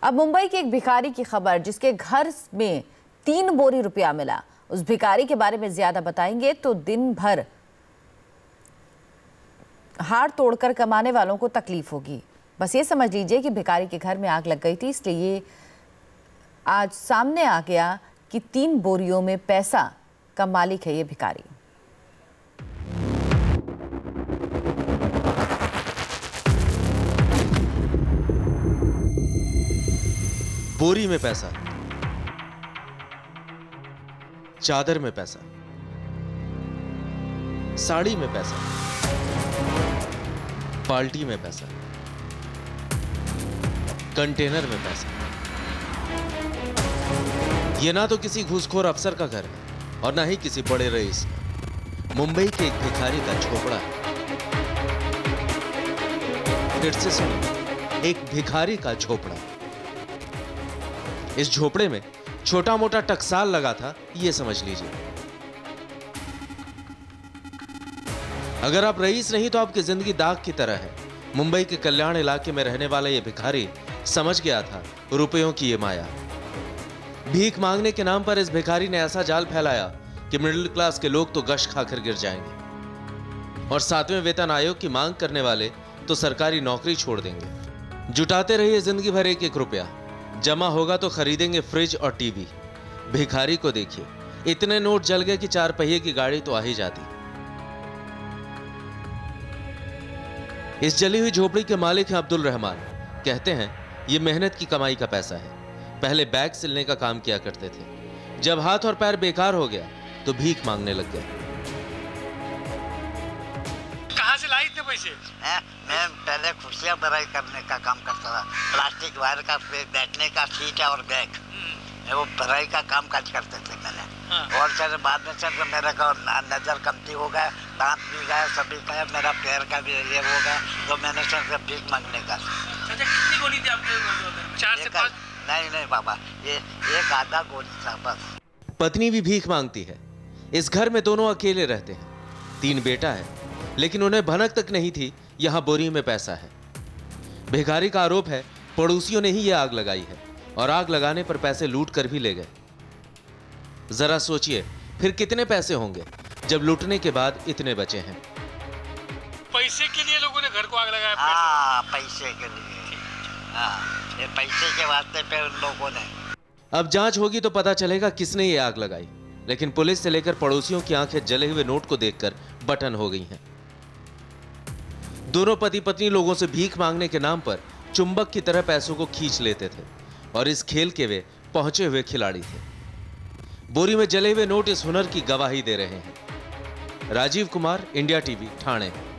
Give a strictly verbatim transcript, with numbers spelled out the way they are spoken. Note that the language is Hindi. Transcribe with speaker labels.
Speaker 1: अब मुंबई के एक भिखारी की खबर, जिसके घर में तीन बोरी रुपया मिला। उस भिखारी के बारे में ज्यादा बताएंगे तो दिन भर हाथ तोड़कर कमाने वालों को तकलीफ होगी। बस ये समझ लीजिए कि भिखारी के घर में आग लग गई थी, इसलिए ये आज सामने आ गया कि तीन बोरियों में पैसा का मालिक है ये भिखारी।
Speaker 2: बोरी में पैसा, चादर में पैसा, साड़ी में पैसा, बाल्टी में पैसा, कंटेनर में पैसा। यह ना तो किसी घूसखोर अफसर का घर है और ना ही किसी बड़े रईस का। मुंबई के एक भिखारी का झोपड़ा है। फिर से सुनिए, एक भिखारी का झोपड़ा। इस झोपड़े में छोटा मोटा टकसाल लगा था, यह समझ लीजिए। अगर आप रईस नहीं तो आपकी जिंदगी दाग की तरह है। मुंबई के कल्याण इलाके में रहने वाला यह भिखारी समझ गया था रुपयों की ये माया। भीख मांगने के नाम पर इस भिखारी ने ऐसा जाल फैलाया कि मिडिल क्लास के लोग तो गश खाकर गिर जाएंगे और सातवें वेतन आयोग की मांग करने वाले तो सरकारी नौकरी छोड़ देंगे। जुटाते रहिए जिंदगी भर एक एक रुपया, जमा होगा तो खरीदेंगे फ्रिज और टीवी। भिखारी को देखिए, इतने नोट जल गए कि चार पहिए की गाड़ी तो आ ही जाती। इस जली हुई झोपड़ी के मालिक हैं अब्दुल रहमान। कहते हैं ये मेहनत की कमाई का पैसा है। पहले बैग सिलने का काम किया करते थे। जब हाथ और पैर बेकार हो गया तो भीख मांगने लग गए।
Speaker 3: कहां से लाई थे पैसे?
Speaker 4: है? मैं पहले कुर्सियां बराई करने का काम करता था। प्लास्टिक वायर का बैठने का सीट और बैग, वो बराई का काम काज करते थे मैंने। हाँ। और सर बाद में सर मेरा नजर कमती हो गया, दांत भी गया, सभी गया, मेरा पैर का भी ये हो गया, तो मैंने सर भीख मांगने का।
Speaker 3: अच्छा, कितनी गोली थी आपके? चार से पाँच?
Speaker 4: नहीं नहीं बाबा, ये एक आधा गोली था बस।
Speaker 2: पत्नी भी भीख मांगती है। इस घर में दोनों अकेले रहते हैं। तीन बेटा है, लेकिन उन्हें भनक तक नहीं थी यहां बोरी में पैसा है। भिखारी का आरोप है पड़ोसियों ने ही यह आग लगाई है और आग लगाने पर पैसे लूट कर भी ले गए। जरा सोचिए फिर कितने पैसे होंगे जब लूटने के बाद इतने बचे हैं।
Speaker 3: पैसे के लिए लोगों ने घर को आग लगाया?
Speaker 4: हाँ, पैसे के लिए। हाँ, ये पैसे के वास्ते पे उन लोगों ने।
Speaker 2: अब जांच होगी तो पता चलेगा किसने ये आग लगाई, लेकिन पुलिस से लेकर पड़ोसियों की आंखें जले हुए नोट को देखकर बटन हो गई हैं। दोनों पति पत्नी लोगों से भीख मांगने के नाम पर चुंबक की तरह पैसों को खींच लेते थे और इस खेल के वे पहुंचे हुए खिलाड़ी थे। बोरी में जले हुए नोट इस हुनर की गवाही दे रहे हैं। Rajiv Kumar, India TV, Thane.